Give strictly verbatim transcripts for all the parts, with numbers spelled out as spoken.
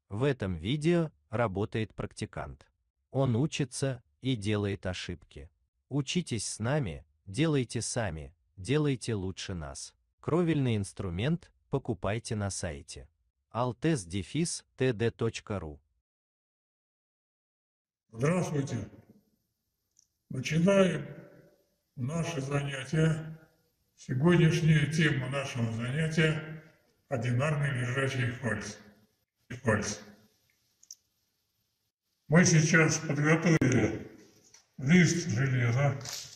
В этом видео работает практикант. Он учится и делает ошибки. Учитесь с нами, делайте сами, делайте лучше нас. Кровельный инструмент покупайте на сайте altes дефис тэ дэ точка ру. Здравствуйте! Начинаем наши занятия. Сегодняшняя тема нашего занятия – одинарный лежачий фальс. фальс. Мы сейчас подготовили лист железа.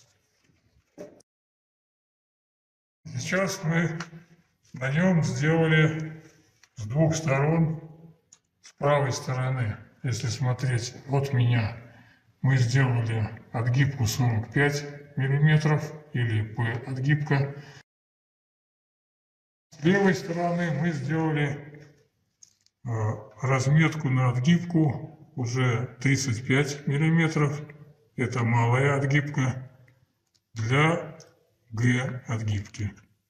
Сейчас мы на нем сделали с двух сторон, с правой стороны, если смотреть от меня, мы сделали отгибку сорок пять миллиметров или П-отгибка. С левой стороны мы сделали э, разметку на отгибку уже тридцать пять миллиметров. Это малая отгибка для Г-отгибки.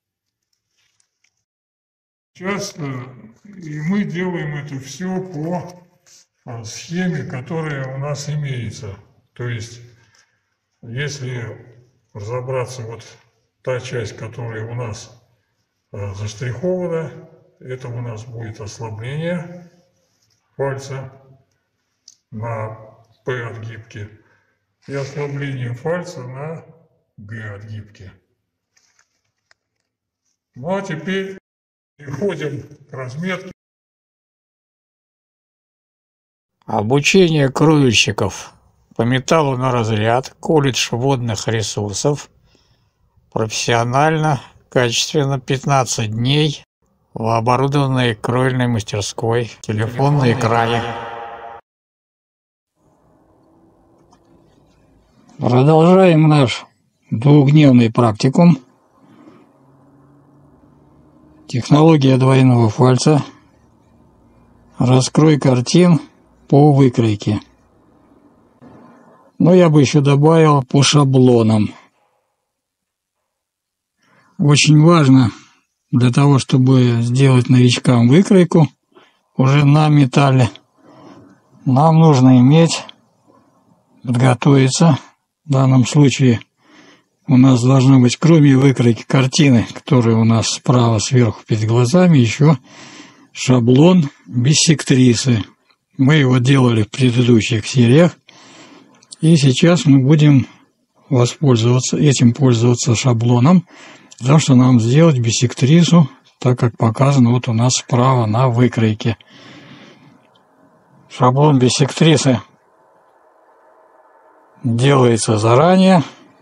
Сейчас э, и мы делаем это все по э, схеме, которая у нас имеется. То есть, если разобраться, вот та часть, которая у нас э, заштрихована, это у нас будет ослабление фальца на П-отгибке и ослабление фальца на Г-отгибке. Ну а теперь переходим к разметке. Обучение кровельщиков по металлу на разряд, колледж водных ресурсов, профессионально, качественно, пятнадцать дней в оборудованной кровельной мастерской, телефон на экране. Продолжаем наш двухдневный практикум. Технология двойного фальца. Раскрой картин по выкройке. Но я бы еще добавил по шаблонам. Очень важно для того, чтобы сделать новичкам выкройку уже на металле, нам нужно иметь, подготовиться. В данном случае у нас должно быть, кроме выкройки картины, которая у нас справа сверху перед глазами, еще шаблон биссектрисы. Мы его делали в предыдущих сериях. И сейчас мы будем воспользоваться этим, пользоваться шаблоном, для того, чтобы нам сделать биссектрису, так как показано вот у нас справа на выкройке. Шаблон биссектрисы делается заранее.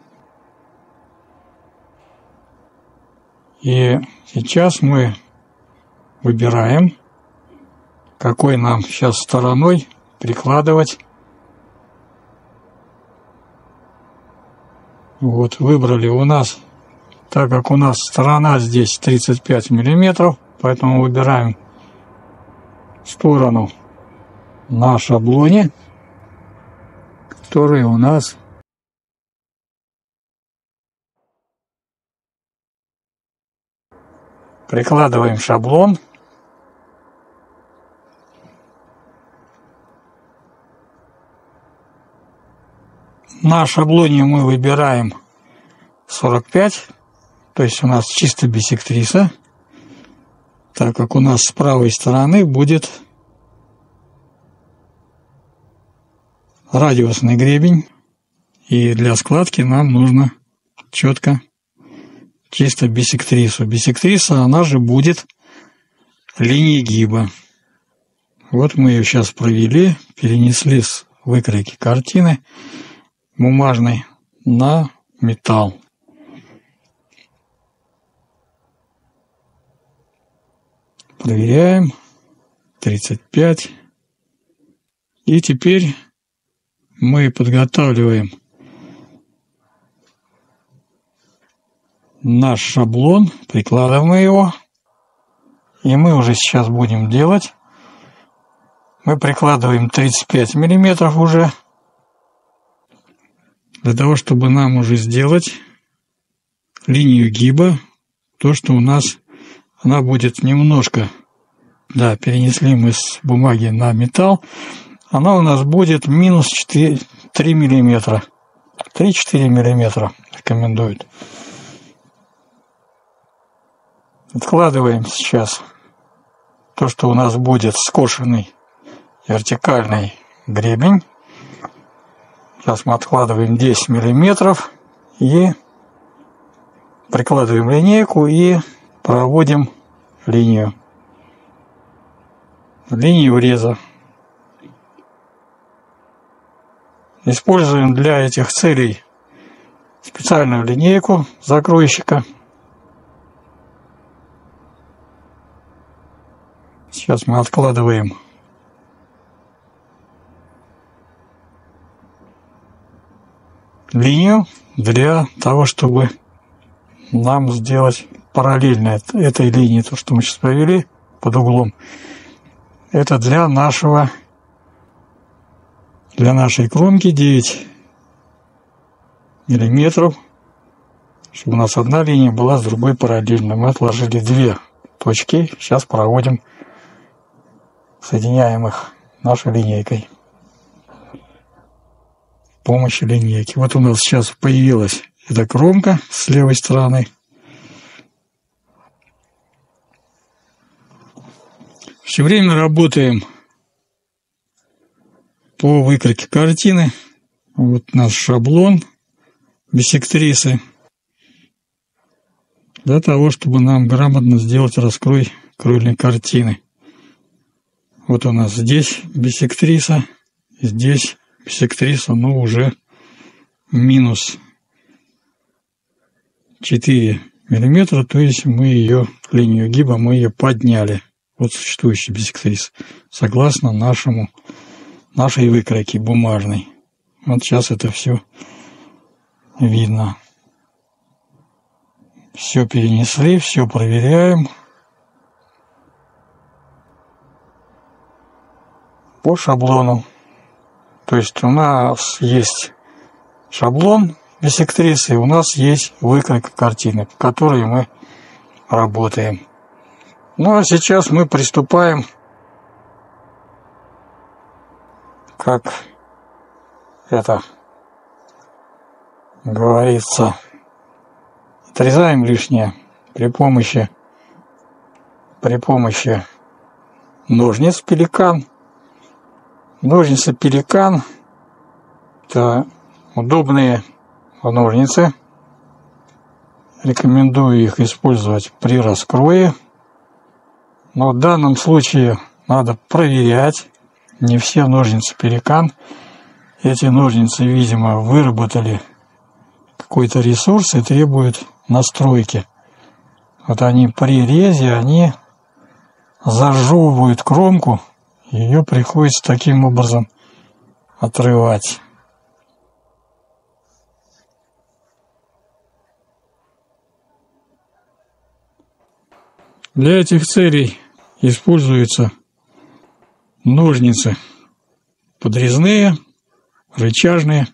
И сейчас мы выбираем, какой нам сейчас стороной прикладывать. Вот, выбрали у нас, так как у нас сторона здесь тридцать пять миллиметров, поэтому выбираем сторону на шаблоне, который у нас прикладываем шаблон. На шаблоне мы выбираем сорок пять, то есть у нас чисто биссектриса, так как у нас с правой стороны будет радиусный гребень, и для складки нам нужно четко чисто биссектрису. Биссектриса, она же будет линией гиба. Вот мы ее сейчас провели, перенесли с выкройки картины бумажной на металл. Проверяем. тридцать пять. И теперь мы подготавливаем наш шаблон, прикладываем его, и мы уже сейчас будем делать. Мы прикладываем тридцать пять миллиметров уже, для того, чтобы нам уже сделать линию гиба, то, что у нас она будет немножко да, перенесли мы с бумаги на металл, она у нас будет минус четыре, три миллиметра. три-четыре миллиметра рекомендуют. Откладываем сейчас то, что у нас будет скошенный вертикальный гребень. Сейчас мы откладываем десять миллиметров и прикладываем линейку и проводим линию. Линию вреза. Используем для этих целей специальную линейку закройщика. Сейчас мы откладываем линию для того, чтобы нам сделать параллельно этой линии, то, что мы сейчас провели под углом. Это для нашего, для нашей кромки девять миллиметров, чтобы у нас одна линия была с другой параллельно. Мы отложили две точки, сейчас проводим, соединяем их нашей линейкой. С помощью линейки. Вот у нас сейчас появилась эта кромка с левой стороны. Все время работаем по выкройке картины. Вот наш шаблон биссектрисы. Для того, чтобы нам грамотно сделать раскрой крыльной картины. Вот у нас здесь биссектриса, здесь биссектриса, но уже минус четыре миллиметра, то есть мы ее, линию гиба, мы ее подняли. Вот существующая биссектриса, согласно нашему, нашей выкройке бумажной. Вот сейчас это все видно. Все перенесли, все проверяем. По шаблону. То есть у нас есть шаблон биссектрисы, у нас есть выкройка картины, по которой мы работаем. Ну а сейчас мы приступаем, как это говорится, отрезаем лишнее при помощи при помощи ножниц пеликан. Ножницы пеликан — это удобные ножницы. Рекомендую их использовать при раскрое. Но в данном случае надо проверять. Не все ножницы пеликан. Эти ножницы, видимо, выработали какой-то ресурс и требуют настройки. Вот они при резе, они зажевывают кромку. Ее приходится таким образом отрывать. Для этих целей используются ножницы подрезные, рычажные.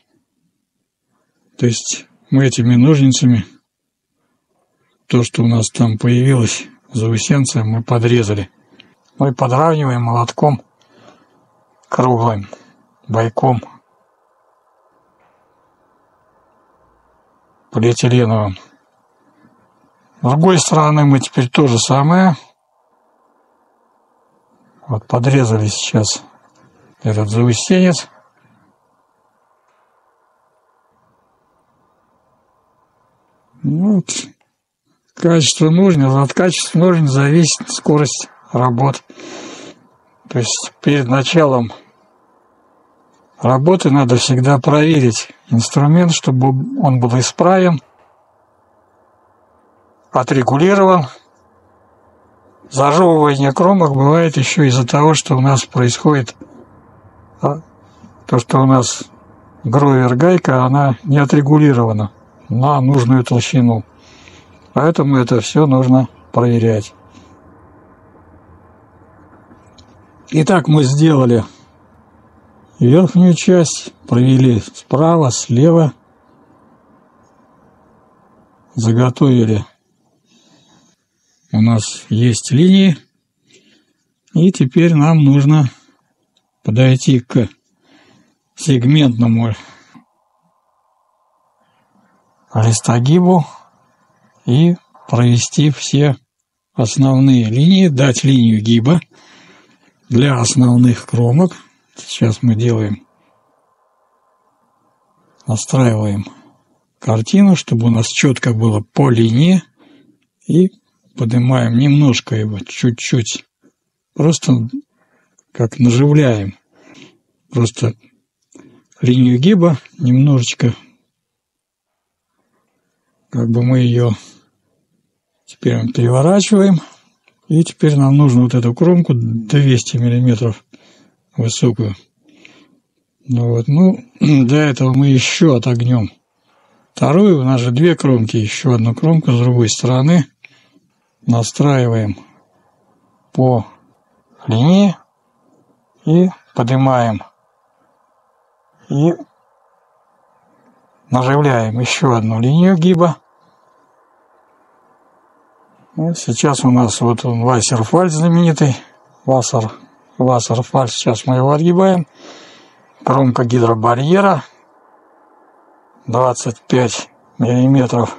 То есть мы этими ножницами то, что у нас там появилось заусенцы, мы подрезали. Ну и подравниваем молотком круглым, бойком полиэтиленовым. С другой стороны мы теперь то же самое. Вот подрезали сейчас этот заусенец. Ну, вот. Качество ножниц, от качества ножниц зависит скорость работ. То есть перед началом работы надо всегда проверить инструмент, чтобы он был исправен, отрегулирован. Зажевывание кромок бывает еще из-за того, что у нас происходит то, что у нас гровер-гайка, она не отрегулирована на нужную толщину. Поэтому это все нужно проверять. Итак, мы сделали верхнюю часть, провели справа, слева, заготовили. У нас есть линии. И теперь нам нужно подойти к сегментному листогибу и провести все основные линии, дать линию гиба для основных кромок. Сейчас мы делаем, настраиваем картину, чтобы у нас четко было по линии, и поднимаем немножко его, чуть-чуть, просто как наживляем, просто линию гиба немножечко, как бы мы ее теперь мы переворачиваем, и теперь нам нужно вот эту кромку двести миллиметров высокую. Ну вот, ну, для этого мы еще отогнем вторую, у нас же две кромки, еще одну кромку с другой стороны настраиваем по линии и поднимаем и наживляем еще одну линию гиба. Вот сейчас у нас вот он Вассерфальц знаменитый, Вассер, Вассерфальц, сейчас мы его отгибаем. Кромка гидробарьера двадцать пять миллиметров,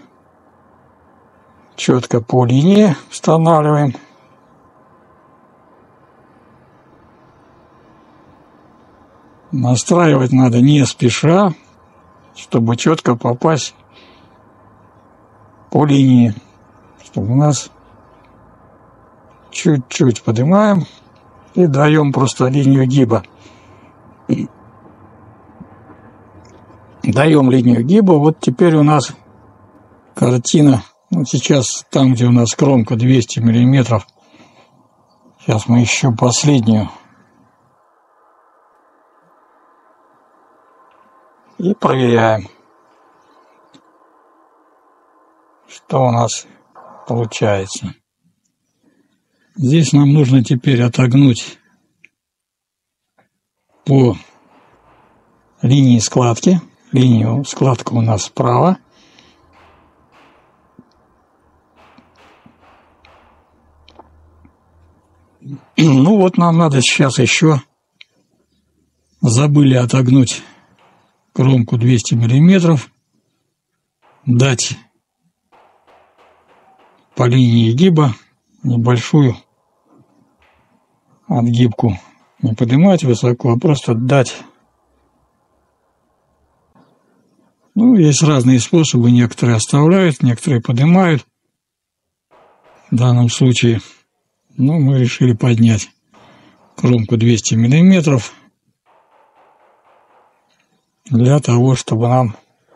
четко по линии устанавливаем. Настраивать надо не спеша, чтобы четко попасть по линии, чтобы у нас чуть-чуть поднимаем и даем просто линию гиба. Даем линию гиба. Вот теперь у нас картина. Вот сейчас там, где у нас кромка двести миллиметров. Сейчас мы еще последнюю. И проверяем, что у нас получается. Здесь нам нужно теперь отогнуть по линии складки. Линию складка у нас справа. Ну вот нам надо сейчас еще, забыли отогнуть кромку двести миллиметров, дать по линии гиба небольшую отгибку. Не поднимать высоко, а просто дать. Ну, есть разные способы, некоторые оставляют, некоторые поднимают. В данном случае, ну, мы решили поднять кромку двести миллиметров для того, чтобы нам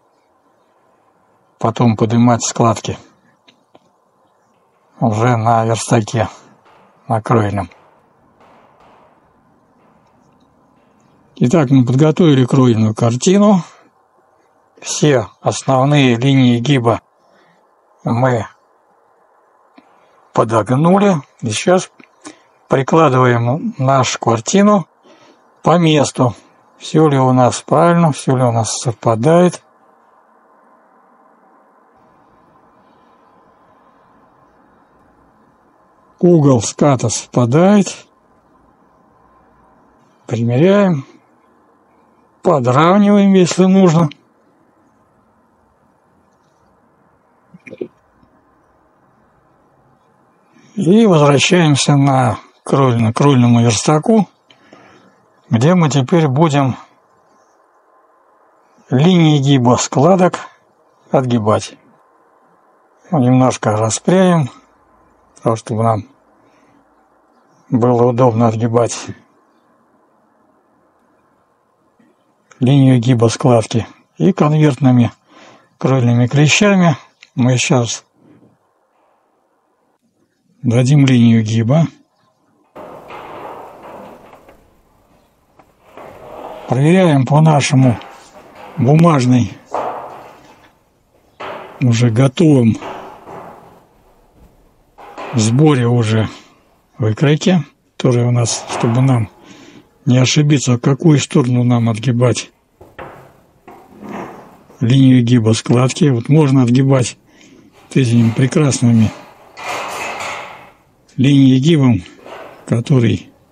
потом поднимать складки уже на верстаке, на кровельном. Итак, мы подготовили кровельную картину. Все основные линии гиба мы подогнули. И сейчас прикладываем нашу картину по месту. Все ли у нас правильно, все ли у нас совпадает. Угол ската совпадает. Примеряем. Подравниваем, если нужно. И возвращаемся на кроль, крольному верстаку, где мы теперь будем линии гиба складок отгибать. Ну, немножко распрямим, чтобы нам было удобно отгибать линию гиба складки. И конвертными крольными клещами мы сейчас дадим линию гиба. Проверяем по нашему бумажной, уже готовым в сборе уже выкройки, которые у нас, чтобы нам не ошибиться, в какую сторону нам отгибать линию гиба складки. Вот можно отгибать этими прекрасными линии гибом, который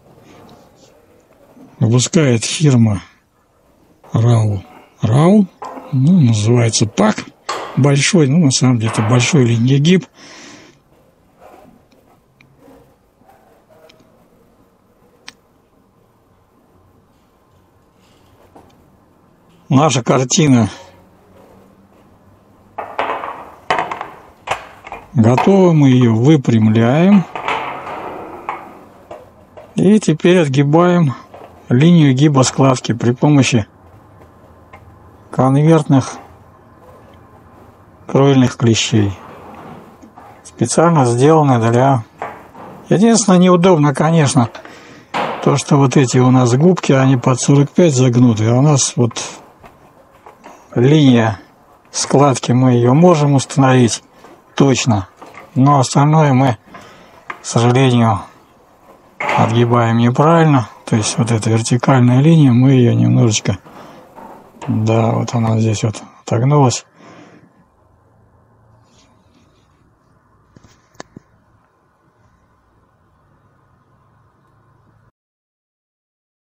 выпускает фирма Рау. Рау, ну, называется пак. Большой, ну, на самом деле, это большой линиегиб. Наша картина готова, мы ее выпрямляем. И теперь отгибаем линию гиба складки при помощи конвертных кровельных клещей. Специально сделаны для... Единственное, неудобно, конечно, то, что вот эти у нас губки, они под сорок пять загнуты, а у нас вот линия складки, мы ее можем установить точно, но остальное мы, к сожалению, отгибаем неправильно. То есть вот эта вертикальная линия, мы ее немножечко, да, вот она здесь вот отогнулась.